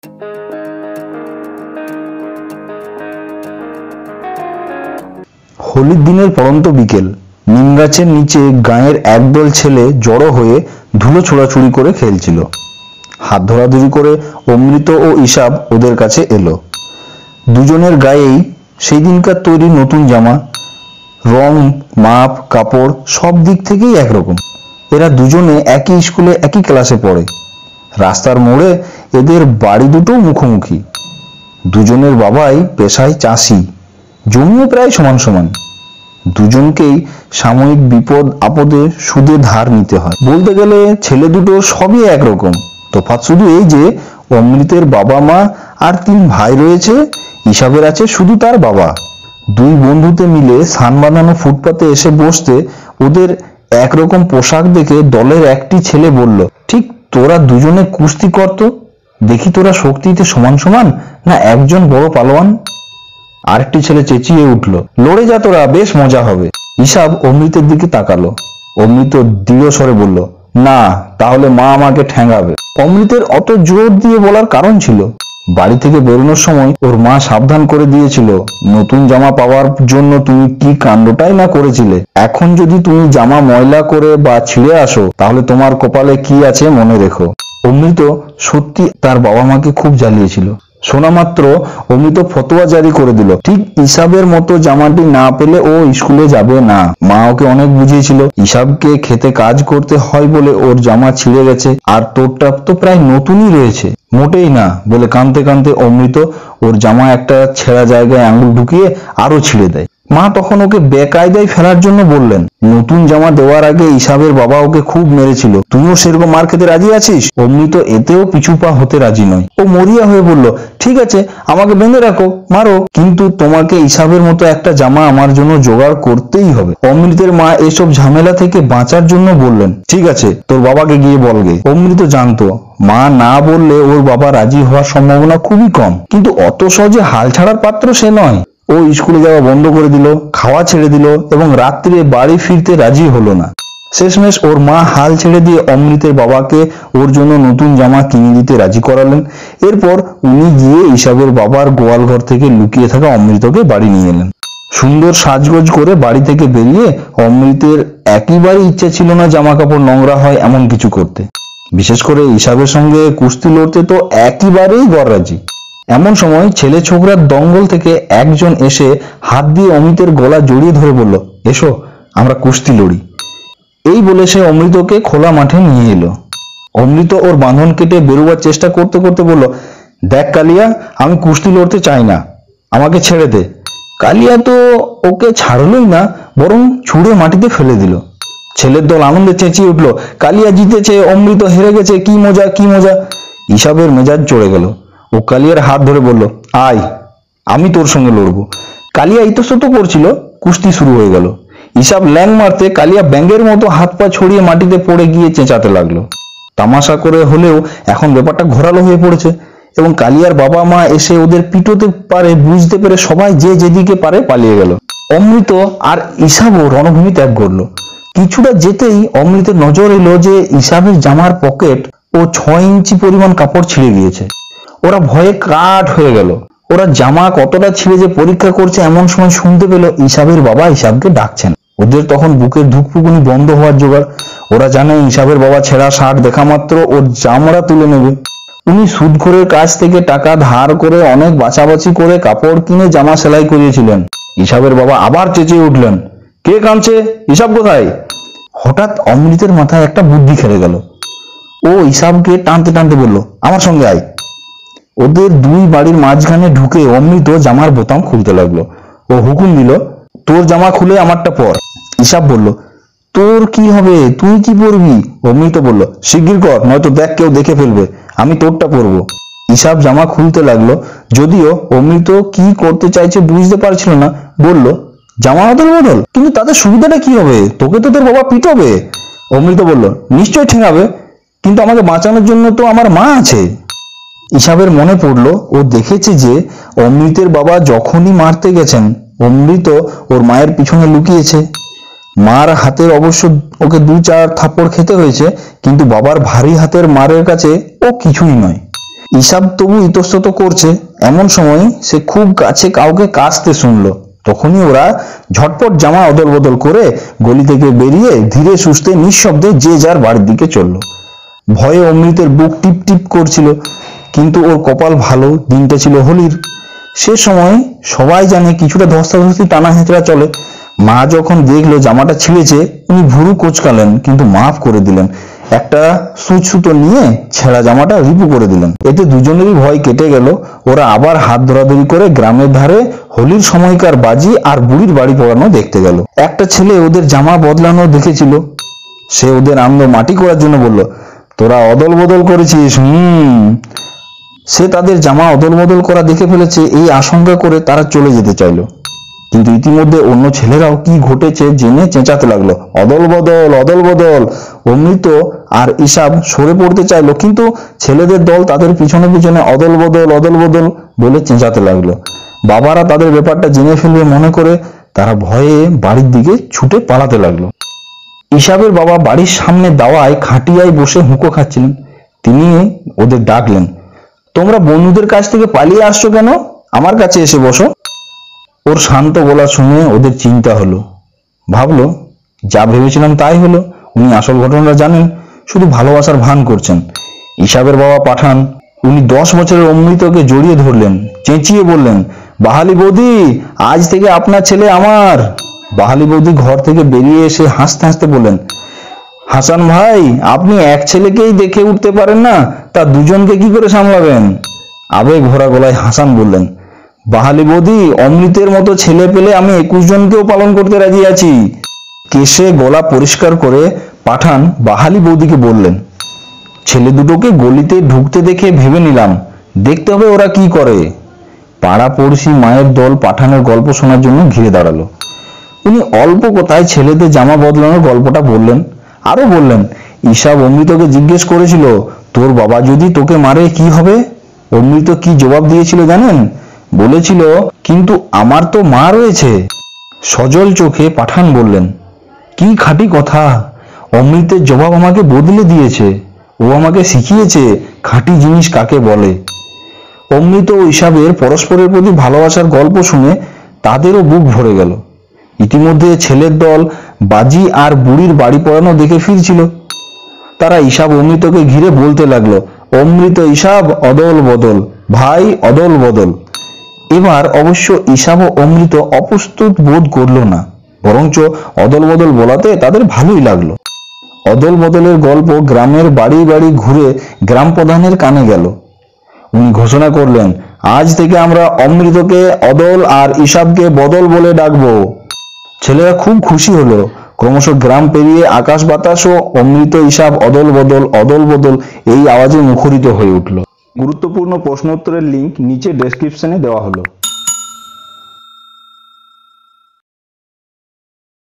হোলির দিনের পড়ন্ত বিকেল, নিম গাছের নিচে গাঁয়ের একদল ছেলে জড়ো হয়ে ধুলো ছোড়াছুড়ি করে খেলছিল। হাত ধরাধরি করে অমৃত ও ইসাব ওদের কাছে এলো। দুজনের গায়েই সেই দিনকার তৈরি নতুন জামা, রং, মাপ, কাপড় সব দিক থেকেই একরকম। এরা দুজনে একই স্কুলে একই ক্লাসে পড়ে। রাস্তার মোড়ে এদের বাড়ি দুটো মুখোমুখি। দুজনের বাবাই পেশায় চাষি, জমিও প্রায় সমান সমান। দুজনকেই সাময়িক বিপদ আপদে সুদে ধার নিতে হয়। বলতে গেলে ছেলে দুটো সবই একরকম, তফাৎ শুধু এই যে অমৃতের বাবা মা আর 3 ভাই রয়েছে, ইসাবের আছে শুধু তার বাবা। দুই বন্ধুতে মিলে সান বাঁধানো ফুটপাতে এসে বসতে ওদের একরকম পোশাক দেখে দলের একটি ছেলে বলল, ঠিক তোরা দুজনে কুস্তি করতো, দেখি তোরা শক্তিতে সমান সমান না একজন বড় পালোয়ান। আরেকটি ছেলে চেঁচিয়ে উঠল, লড়ে যা তোরা, বেশ মজা হবে। ইসাব অমৃতের দিকে তাকালো। অমৃত দৃঢ় স্বরে বলল, না, তাহলে মা আমাকে ঠ্যাঙাবে। অমৃতের অত জোর দিয়ে বলার কারণ ছিল, বাড়ি থেকে বেরোনোর সময় ওর মা সাবধান করে দিয়েছিল, নতুন জামা পাওয়ার জন্য তুমি কি কাণ্ডটাই না করেছিলে। এখন যদি তুমি জামা ময়লা করে বা ছিঁড়ে আসো, তাহলে তোমার কপালে কি আছে মনে রেখো। অমৃত সত্যি তার বাবা মাকে খুব জ্বালিয়েছিল। শোনা মাত্র অমৃত ফতোয়া জারি করে দিল, ঠিক ইসাবের মতো জামাটি না পেলে ও স্কুলে যাবে না। মা ওকে অনেক বুঝিয়েছিল, ইসাবকে খেতে কাজ করতে হয় বলে ওর জামা ছিঁড়ে গেছে, আর তোরটা তো প্রায় নতুনই রয়েছে। মোটেই না বলে কাঁদতে কাঁদতে অমৃত ওর জামা একটা ছেঁড়া জায়গায় আঙুল ঢুকিয়ে আরো ছিঁড়ে দেয়। মা তখন ওকে বেকায়দায় ফেলার জন্য বললেন, নতুন জামা দেওয়ার আগে ইসাবের বাবা ওকে খুব মেরেছিল, তুমিও সেরকম মার খেতে রাজি আছিস? অমৃত এতেও পিছু পা হতে রাজি নয়। ও মরিয়া হয়ে বলল, ঠিক আছে, আমাকে বেঁধে রাখো, মারো, কিন্তু তোমাকে ইসাবের মতো একটা জামা আমার জন্য জোগাড় করতেই হবে। অমৃতের মা এসব ঝামেলা থেকে বাঁচার জন্য বললেন, ঠিক আছে, তোর বাবাকে গিয়ে বলগে। অমৃত জানতো মা না বললে ওর বাবা রাজি হওয়ার সম্ভাবনা খুবই কম, কিন্তু অত সহজে হাল ছাড়ার পাত্র সে নয়। ও স্কুলে যাওয়া বন্ধ করে দিল, খাওয়া ছেড়ে দিল এবং রাত্রে বাড়ি ফিরতে রাজি হলো না। শেষমেশ ওর মা হাল ছেড়ে দিয়ে অমৃতের বাবাকে ওর জন্য নতুন জামা কিনে দিতে রাজি করালেন। এরপর উনি গিয়ে ইসাবের বাবার গোয়াল ঘর থেকে লুকিয়ে থাকা অমৃতকে বাড়ি নিয়ে এলেন। সুন্দর সাজগোজ করে বাড়ি থেকে বেরিয়ে অমৃতের একেবারে ইচ্ছে ছিল না জামা কাপড় নোংরা হয় এমন কিছু করতে। বিশেষ করে ইসাবের সঙ্গে কুস্তি লড়তে তো একেবারেই গররাজি। এমন সময় ছেলে ছোকরার দঙ্গল থেকে একজন এসে হাত দিয়ে অমৃতের গলা জড়িয়ে ধরে বলল, এসো আমরা কুস্তি লড়ি। এই বলে সে অমৃতকে খোলা মাঠে নিয়ে এলো। অমৃত ওর বাঁধন কেটে বেরোবার চেষ্টা করতে করতে বলল, দেখ কালিয়া, আমি কুস্তি লড়তে চাই না, আমাকে ছেড়ে দে। কালিয়া তো ওকে ছাড়লই না, বরং ছুঁড়ে মাটিতে ফেলে দিল। ছেলের দল আনন্দে চেঁচিয়ে উঠল, কালিয়া জিতেছে, অমৃত হেরে গেছে, কি মজা কি মজা। ইসাবের মেজাজ চড়ে গেল। ও কালিয়ার হাত ধরে বলল, আয়, আমি তোর সঙ্গে লড়বো। কালিয়া ইতস্তত করছিল, কুস্তি শুরু হয়ে গেল। ইসাব ল্যাং মারতে কালিয়া ব্যাঙের মতো হাত পা ছড়িয়ে মাটিতে পড়ে গিয়ে চেঁচাতে লাগলো। তামাশা করে হলেও এখন ব্যাপারটা ঘোরালো হয়ে পড়েছে এবং কালিয়ার বাবা মা এসে ওদের পিটোতে পারে বুঝতে পেরে সবাই যে যেদিকে পারে পালিয়ে গেল। অমৃত আর ইসাবও রণভূমি ত্যাগ করলো। কিছুটা যেতেই অমৃতের নজর এলো যে ইসাবের জামার পকেট ও 6 ইঞ্চি পরিমাণ কাপড় ছিঁড়ে গিয়েছে। ওরা ভয়ে কাঠ হয়ে গেল। ওরা জামা কতটা ছিঁড়ে যে পরীক্ষা করছে এমন সময় শুনতে পেল ইসাবের বাবা ইসাবকে ডাকছেন। ওদের তখন বুকের ধুকপুকুনি বন্ধ হওয়ার জোগাড়। ওরা জানে ইসাবের বাবা ছেঁড়া শার্ট দেখা মাত্র ওর জামরা তুলে নেবে। উনি সুদখোরের কাছ থেকে টাকা ধার করে অনেক বাছাবাছি করে কাপড় কিনে জামা সেলাই করিয়েছিলেন। ইসাবের বাবা আবার চেঁচিয়ে উঠলেন, কে কাঁদছে, ইসাব কোথায়? হঠাৎ অমৃতের মাথায় একটা বুদ্ধি খেলে গেল। ও ইসাবকে টানতে টানতে বলল, আমার সঙ্গে আয়। ওদের দুই বাড়ির মাঝখানে ঢুকে অমৃত জামার বোতাম খুলতে লাগলো। ও হুকুম দিল, তোর জামা খুলে আমারটা পর। ইসাব বলল, তোর কি হবে, তুই কি পরবি? অমৃত বলল, শিগগির কর, নয়তো দেখ কেউ দেখে ফেলবে, আমি তোরটা পরবো। ইসাব জামা খুলতে লাগলো, যদিও অমৃত কি করতে চাইছে বুঝতে পারছিল না। বলল, জামা অদল বদল, কিন্তু তাদের সুবিধাটা কি হবে? তোকে তো তোর বাবা পিটাবে। অমৃত বলল, নিশ্চয় ঠেঙাবে, কিন্তু আমাকে বাঁচানোর জন্য তো আমার মা আছে। ইসাবের মনে পড়ল ও দেখেছে যে অমৃতের বাবা যখনই মারতে গেছেন অমৃত ওর মায়ের পিছনে লুকিয়েছে। মার হাতের অবশ্য ওকে 2-4 থাপ্পড় খেতে হয়েছে, কিন্তু বাবার ভারী হাতের মারের কাছে ও কিছুই নয়। ইসাব তবু ইতস্তত করছে, এমন সময় সে খুব কাছে কাউকে কাশতে শুনলো। তখনই ওরা ঝটপট জামা অদল বদল করে গলি থেকে বেরিয়ে ধীরে সুস্থে নিঃশব্দে যে যার বাড়ির দিকে চলল। ভয়ে অমৃতের বুক টিপ টিপ করছিল, কিন্তু ওর কপাল ভালো, দিনটা ছিল হোলির। সে সময় সবাই জানে কিছুটা ধস্তাধস্তি টানা হেঁচড়া চলে। মা যখন দেখলো জামাটা ছিঁড়েছে, উনি ভুরু কোঁচকালেন কিন্তু মাফ করে দিলেন। একটা সুচ সুতো নিয়ে ছেঁড়া জামাটা রিপু করে দিলেন। এতে দুজনেরই ভয় কেটে গেল। ওরা আবার হাত ধরাধরি করে গ্রামের ধারে হোলির সময়কার বাজি আর বুড়ির বাড়ি পড়ানো দেখতে গেল। একটা ছেলে ওদের জামা বদলানো দেখেছিল। সে ওদের আনন্দ মাটি করার জন্য বলল, তোরা অদল বদল করেছিস। সে তাদের জামা অদল বদল করা দেখে ফেলেছে, এই আশঙ্কা করে তারা চলে যেতে চাইল। কিন্তু ইতিমধ্যে অন্য ছেলেরাও কি ঘটেছে জেনে চেঁচাতে লাগলো, অদল বদল, অদল বদল। অমৃত আর ইসাব সরে পড়তে চাইলো, কিন্তু ছেলেদের দল তাদের পিছনে পিছনে অদল বদল, অদল বদল বলে চেঁচাতে লাগলো। বাবারা তাদের ব্যাপারটা জেনে ফেলবে মনে করে তারা ভয়ে বাড়ির দিকে ছুটে পালাতে লাগলো। ইসাবের বাবা বাড়ির সামনে দাওয়ায় খাটিয়ায় বসে হুঁকো খাচ্ছিলেন। তিনি ওদের ডাকলেন, তোমরা বন্ধুদের কাছ থেকে পালিয়ে আসছো কেন? আমার কাছে এসে বসো। ওর শান্ত গলা শুনে ওদের চিন্তা হলো। ভাবলো, যা ভেবেছিলাম তাই হলো। উনি আসল ঘটনাটা জানেন, শুধু ভালোবাসার ভান করছেন। ইসাবের বাবা পাঠান, উনি 10 বছরের অমৃতকে জড়িয়ে ধরলেন, চেঁচিয়ে বললেন, বাহালি বৌদি, আজ থেকে আপনার ছেলে আমার। বাহালি বৌদি ঘর থেকে বেরিয়ে এসে হাসতে হাসতে বললেন, হাসান ভাই, আপনি এক ছেলেকেই দেখে উঠতে পারেন না, তা দুজনকে কি করে সামলাবেন? আবেগ ভরা গলায় হাসান বললেন, বাহালি বৌদি, অমৃতের মতো ছেলে পেলে আমি 21 জনকেও পালন করতে রাজি আছি। কেশে গলা পরিষ্কার করে পাঠান বাহালি বৌদিকে বললেন, ছেলে দুটোকে গলিতে ঢুকতে দেখে ভেবে নিলাম, দেখতে হবে ওরা কি করে। পাড়া পড়শি মায়ের দল পাঠানের গল্প শোনার জন্য ঘিরে দাঁড়ালো। উনি অল্প কথায় ছেলেদের জামা বদলানোর গল্পটা বললেন। আরো বললেন, ইসাব অমৃতকে জিজ্ঞেস করেছিল, তোর বাবা যদি তোকে মারে কি হবে? অমৃত কি জবাব দিয়েছিল জানেন? বলেছিল, কিন্তু আমার তো মা রয়েছে। সজল চোখে পাঠান বললেন, কি খাঁটি কথা। অমৃতের জবাব আমাকে বদলে দিয়েছে। ও আমাকে শিখিয়েছে খাঁটি জিনিস কাকে বলে। অমৃত ও ইসাবের পরস্পরের প্রতি ভালোবাসার গল্প শুনে তাদেরও বুক ভরে গেল। ইতিমধ্যে ছেলের দল বাজি আর বুড়ির বাড়ি পড়ানো দেখে ফিরছিল। তারা ইসাব অমৃতকে ঘিরে বলতে লাগলো, অমৃত ইসাব অদল বদল, ভাই অদল বদল। এবার অবশ্য ইসাব ও অমৃত অপ্রস্তুত বোধ করলো না, বরঞ্চ অদল বদল বলাতে তাদের ভালোই লাগলো। অদল বদলের গল্প গ্রামের বাড়ি বাড়ি ঘুরে গ্রাম প্রধানের কানে গেল। উনি ঘোষণা করলেন, আজ থেকে আমরা অমৃতকে অদল আর ইসাবকে বদল বলে ডাকবো। ছেলেরা খুব খুশি হলো। ক্রমশ গ্রাম পেরিয়ে আকাশ বাতাসও অমৃত ইসাব অদল বদল, অদল বদল এই আওয়াজে মুখরিত হয়ে উঠল। গুরুত্বপূর্ণ প্রশ্নোত্তরের লিঙ্ক নিচে ডেসক্রিপশনে দেওয়া হলো।